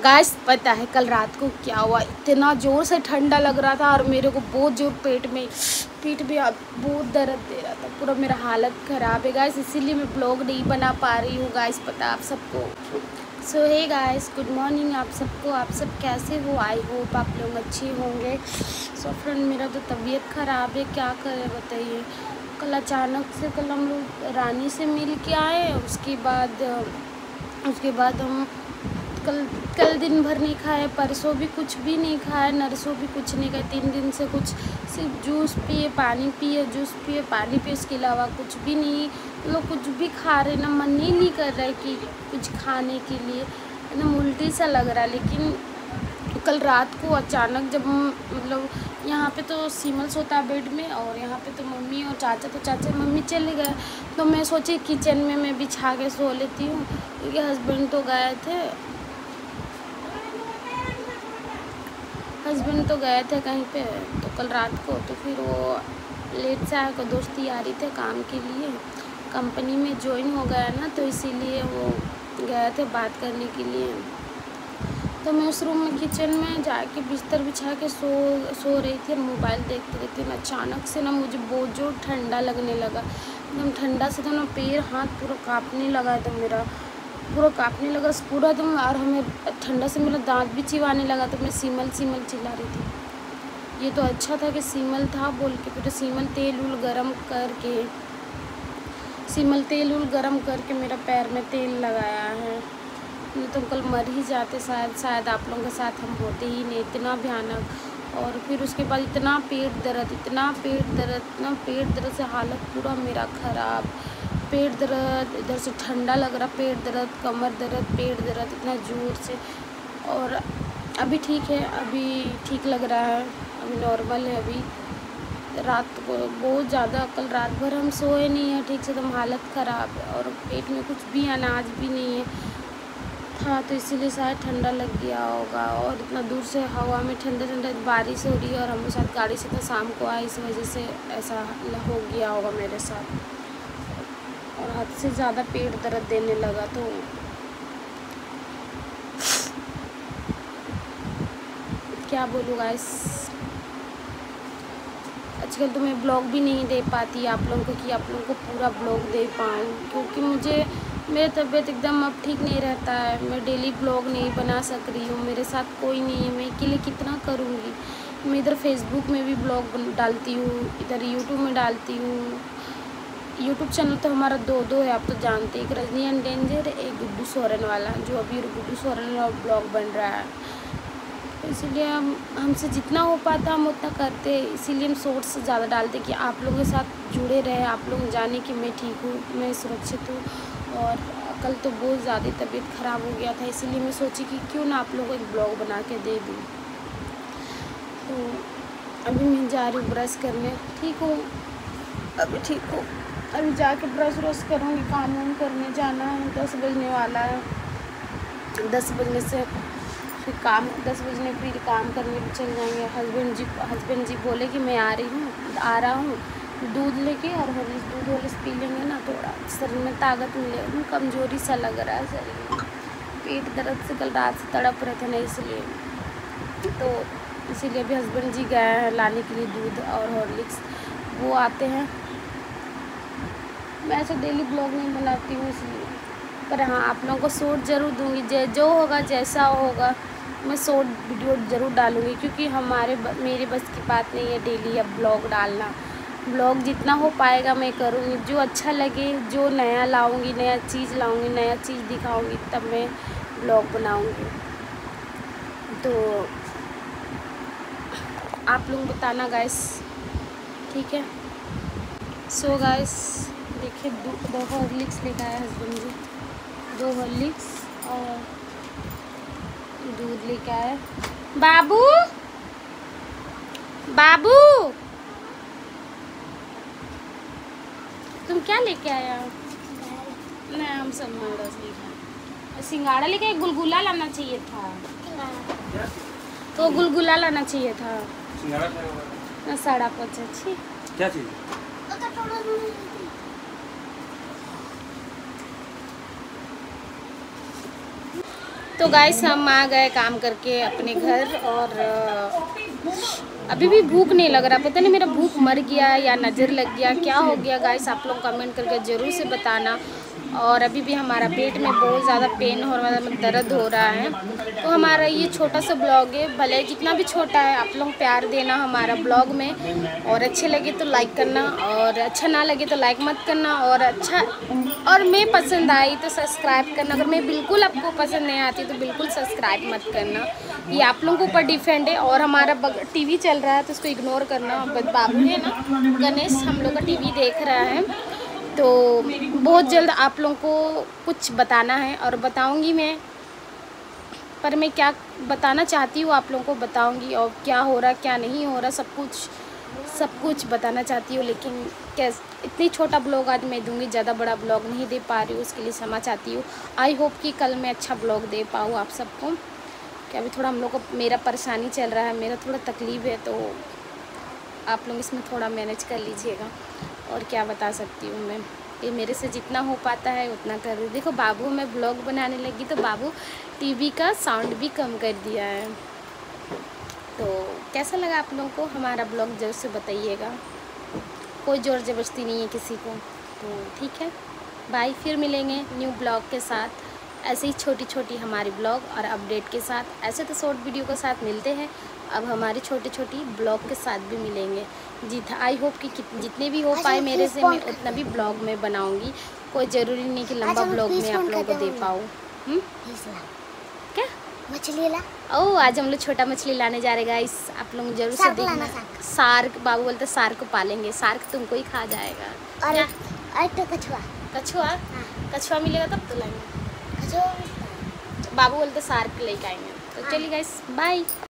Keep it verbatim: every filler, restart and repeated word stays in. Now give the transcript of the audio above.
Guys पता है कल रात को क्या हुआ, इतना ज़ोर से ठंडा लग रहा था और मेरे को बहुत ज़ोर पेट में पेट में बहुत दर्द दे रहा था, पूरा मेरा हालत ख़राब है गाइस, इसीलिए मैं ब्लॉग नहीं बना पा रही हूँ गाइस, पता आप सबको। So hey guys, good morning आप सबको। आप सब कैसे हो? आई होप आप लोग अच्छे होंगे। सो so, फ्रेंड मेरा तो तबीयत ख़राब है, क्या करें बताइए। कल अचानक से कल हम लोग रानी से मिल के आए, उसके बाद उसके बाद हम कल कल दिन भर नहीं खाए, परसों भी कुछ भी नहीं खाए, नरसों भी कुछ नहीं खाए, तीन दिन से कुछ सिर्फ जूस पिए, पानी पिए, जूस पिए, पानी पिए, इसके अलावा कुछ भी नहीं। लोग कुछ भी खा रहे ना, मन ही नहीं कर रहा है कि कुछ खाने के लिए, एकदम उल्टी सा लग रहा है। लेकिन कल रात को अचानक जब मतलब यहाँ पे तो सीमल सोता बेड में और यहाँ पे तो मम्मी और चाचा, तो चाचा मम्मी चले गए, तो मैं सोची किचन में मैं बिछा के सो लेती हूँ, क्योंकि हस्बैंड तो गए थे हस्बैंड तो गए थे कहीं पे, तो कल रात को तो फिर वो लेट से आया, को दोस्ती आ रही थे काम के लिए, कंपनी में ज्वाइन हो गया ना, तो इसीलिए वो गए थे बात करने के लिए। तो मैं उस रूम में किचन में जाके बिस्तर बिछा के सो सो रही थी और मोबाइल देखते देखते ना अचानक से ना मुझे बहुत जोर ठंडा लगने लगा, एकदम ठंडा से तो ना पैर हाथ पूरा काँपने लगा, तो मेरा पूरा काँपने लगा पूरा एकदम, और हमें ठंडा से मेरा दांत भी चिबाने लगा, तो मैं सीमल सीमल चिल्ला रही थी। ये तो अच्छा था कि सीमल था बोल के, फिर सीमल तेल उल गरम करके सीमल तेल उल गरम करके मेरा पैर में तेल लगाया है, नहीं तो कल मर ही जाते शायद शायद आप लोगों के साथ हम होते ही नहीं, इतना भयानक। और फिर उसके बाद इतना पेट दर्द इतना पेट दर्द इतना पेट दर्द से हालत पूरा मेरा ख़राब, पेट दर्द, इधर से ठंडा लग रहा, पेट दर्द, कमर दर्द, पेट दर्द इतना ज़ोर से। और अभी ठीक है, अभी ठीक लग रहा है, अभी नॉर्मल है। अभी रात को बहुत ज़्यादा कल रात भर हम सोए नहीं हैं ठीक से, तो हालत ख़राब है और पेट में कुछ भी अनाज भी नहीं है था, तो इसीलिए शायद ठंडा लग गया होगा। और इतना दूर से हवा में ठंडा ठंडा बारिश हो रही है और हम लोग साथ गाड़ी से तो शाम को आए, इस वजह से ऐसा हो गया होगा मेरे साथ, और हद से ज़्यादा पेट दर्द देने लगा। तो क्या बोलूँ गाइस, आजकल तो मैं ब्लॉग भी नहीं दे पाती आप लोगों को कि आप लोगों को पूरा ब्लॉग दे पाऊँ, क्योंकि मुझे मेरी तबीयत एकदम अब ठीक नहीं रहता है, मैं डेली ब्लॉग नहीं बना सक रही हूँ, मेरे साथ कोई नहीं है, मैं अकेले कितना करूँगी। मैं इधर फेसबुक में भी ब्लॉग डालती हूँ, इधर यूट्यूब में डालती हूँ। यूट्यूब चैनल तो हमारा दो दो है, आप तो जानते हैं, एक रजनी एंड डेंजर, एक गुड्डू सोरेन वाला, जो अभी गुड्डू सोरेन वाला ब्लॉग बन रहा है। इसीलिए हम हमसे जितना हो पाता हम उतना करते हैं, इसीलिए हम शॉर्ट्स ज़्यादा डालते कि आप लोगों के साथ जुड़े रहे, आप लोग जाने कि मैं ठीक हूँ, मैं सुरक्षित हूँ। और कल तो बहुत ज़्यादा तबीयत ख़राब हो गया था, इसीलिए मैं सोची कि क्यों ना आप लोगों को एक ब्लॉग बना के दे दूँ। तो अभी मैं जा रही हूँ ब्रश करने, ठीक हूँ अभी ठीक हूँ, अभी जाके ब्रश व्रश करूँगी, काम वाम करने जाना है, दस बजने वाला है, दस बजने से फिर काम दस बजने फिर काम करने भी चल जाएंगे। हस्बैंड जी हस्बैंड जी बोले कि मैं आ रही हूँ आ रहा हूँ दूध लेके, और हॉर्लिक्स दूध हॉर्लिक्स पी लेंगे ना, थोड़ा शरीर में ताकत मिले, कमज़ोरी सा लग रहा है शरीर में, पेट दर्द से कल रात से तड़प रहे थे ना, इसलिए तो इसीलिए अभी हस्बैंड जी गए हैं लाने के लिए दूध और हॉर्लिक्स, वो आते हैं। मैं ऐसे डेली ब्लॉग नहीं बनाती हूँ इसलिए, पर हाँ आप लोगों को शॉर्ट ज़रूर दूँगी, जै जो होगा जैसा होगा मैं शॉर्ट वीडियो ज़रूर डालूँगी, क्योंकि हमारे मेरे बस की बात नहीं है डेली अब ब्लॉग डालना। ब्लॉग जितना हो पाएगा मैं करूँगी, जो अच्छा लगे, जो नया लाऊँगी, नया चीज़ लाऊँगी, नया चीज़ दिखाऊँगी, तब मैं ब्लॉग बनाऊँगी। तो आप लोग बताना गाइस, ठीक है। सो गाइस देखिए, दो हॉर्लिक्स लेकर आया हस्बैंड जी, दो हॉर्लिक्स और दूध लेके आया। बाबू बाबू तुम क्या लेके आया? नहीं हम सब मंडस नहीं खाए, सिंगाड़ा लेके एक गुलगुला लाना चाहिए था, तो गुलगुला लाना चाहिए था ना, साढ़ा पाँच अच्छी क्या चीज़? तो गाइस हम आ गए काम करके अपने घर और अभी भी भूख नहीं लग रहा, पता नहीं मेरा भूख मर गया या नज़र लग गया, क्या हो गया गाइस, आप लोग कमेंट करके ज़रूर से बताना। और अभी भी हमारा पेट में बहुत ज़्यादा पेन हो रहा है, दर्द हो रहा है। तो हमारा ये छोटा सा ब्लॉग है, भले जितना भी छोटा है आप लोग प्यार देना हमारा ब्लॉग में, और अच्छे लगे तो लाइक करना और अच्छा ना लगे तो लाइक मत करना, और अच्छा और मैं पसंद आई तो सब्सक्राइब करना। अगर मैं बिल्कुल आपको पसंद नहीं आती तो बिल्कुल सब्सक्राइब मत करना, ये आप लोगों के ऊपर डिपेंड है। और हमारा टीवी चल रहा है तो उसको इग्नोर करना। बाबू है ना गणेश, हम लोग का टीवी देख रहा है। तो बहुत जल्द आप लोगों को कुछ बताना है और बताऊंगी मैं, पर मैं क्या बताना चाहती हूँ आप लोगों को बताऊंगी, और क्या हो रहा क्या नहीं हो रहा सब कुछ सब कुछ बताना चाहती हूँ। लेकिन कैसे इतनी छोटा ब्लॉग आज मैं दूंगी, ज़्यादा बड़ा ब्लॉग नहीं दे पा रही हूँ, उसके लिए क्षमा चाहती हूँ। आई होप कि कल मैं अच्छा ब्लॉग दे पाऊँ आप सबको, कि अभी थोड़ा हम लोग को मेरा परेशानी चल रहा है, मेरा थोड़ा तकलीफ़ है, तो आप लोग इसमें थोड़ा मैनेज कर लीजिएगा। और क्या बता सकती हूँ मैं, ये मेरे से जितना हो पाता है उतना कर रही। देखो बाबू, मैं ब्लॉग बनाने लगी तो बाबू टीवी का साउंड भी कम कर दिया है। तो कैसा लगा आप लोगों को हमारा ब्लॉग ज़रूर से बताइएगा, कोई ज़ोर ज़बरदस्ती नहीं है किसी को। तो ठीक है, बाय, फिर मिलेंगे न्यू ब्लॉग के साथ, ऐसे ही छोटी छोटी हमारी ब्लॉग और अपडेट के साथ। ऐसे तो शॉर्ट वीडियो के साथ मिलते हैं, अब हमारी छोटी छोटी ब्लॉग के साथ भी मिलेंगे। जी आई होप कि जितने भी हो पाए मेरे से मैं उतना भी ब्लॉग में बनाऊंगी, कोई ज़रूरी नहीं कि लंबा ब्लॉग में आप लोगों को दे पाऊँ। क्या मछली ला? ओह, आज हम लोग छोटा मछली लाने जा रहे गाइस, आप लोग जरूर से देखना। सार्क, बाबू बोलते सार्क को पालेंगे, सार्क तुमको ही खा जाएगा। और और तो कछुआ कछुआ कछुआ मिलेगा तब तो लाएंगे। कछुआ बाबू बोलते सार्क लेके आएंगे। तो चलिए गाइस, बाय।